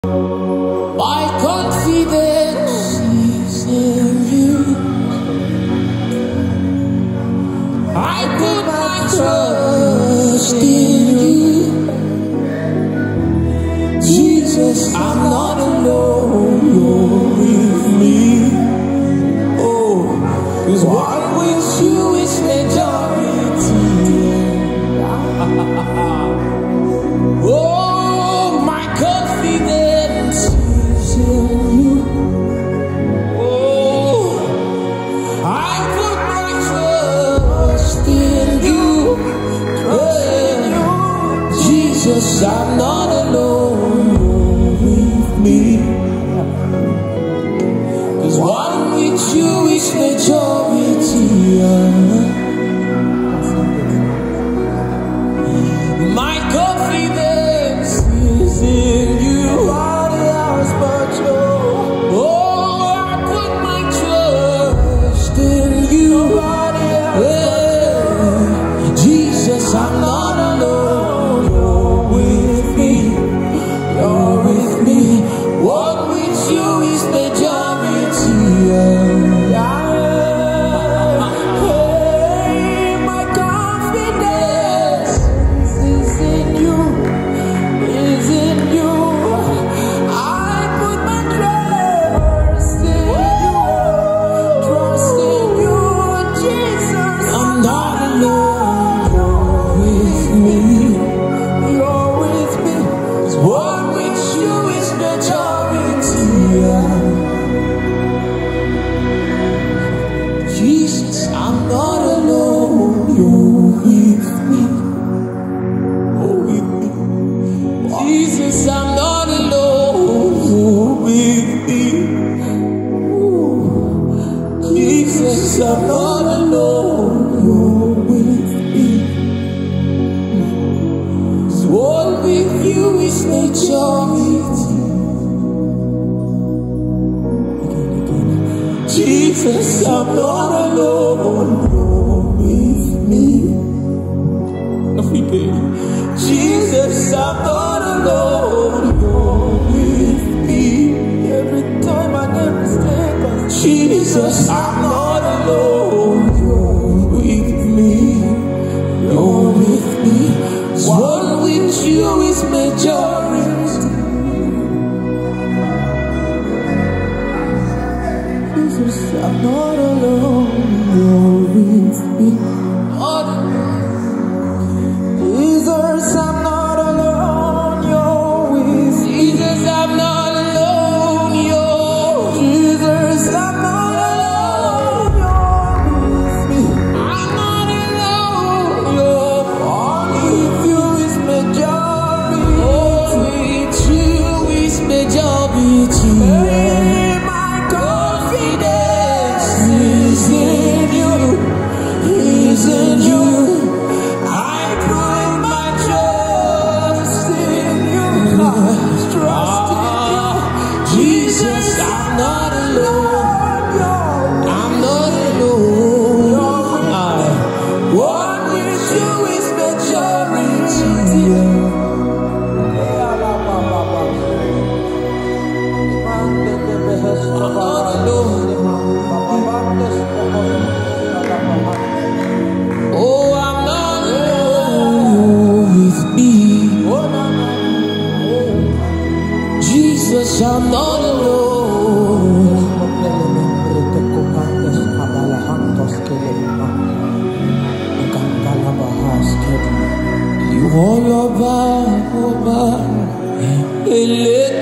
My confidence is in you. I put my trust in you. Jesus, I'm not alone, you're with me. Oh, 'cause one with you is majority. Oh, my confidence is in you. Oh, I put my trust in you. Jesus, I'm not alone, you're with me. 'Cause one with you is majority. My confidence is in you. Nobody else but you. Oh, I put my trust in you. Nobody else but you. Jesus, I'm not alone. You're with me. You're with me. One with you is majority. My confidence is in you. Is in you. I put my trust in you. Trust in you, Jesus. I'm not alone. You're with me. You're with me. 'Cause one with you is majority. Jesus, I'm not alone. You're with me. Oh, with me. Jesus, I'm not alone. You're with me. Ooh. Jesus, I'm not alone. You're with me. 'Cause one with you is majority. Jesus, I'm not alone. You're with me. Every day. Jesus, I'm not alone. You're with me. Every time I get mistaken. Jesus, I'm not alone. You're with me. You're with me. One with you is majority. Jesus, I'm not alone. You're with me. Jesus, I'm not alone. You're with me. Jesus, I'm not alone. You're Jesus, I'm not alone. You're with me. I'm not alone. You're all with you is majority. All with you is majority. My confidence is in you. Is in you. I put my trust in you. Trust in you. Jesus, I'm not alone. I'm not alone. One with you is majority. I'm not alone. Oh, I'm not alone. You're with me. Jesus, I'm not alone. You hold your back,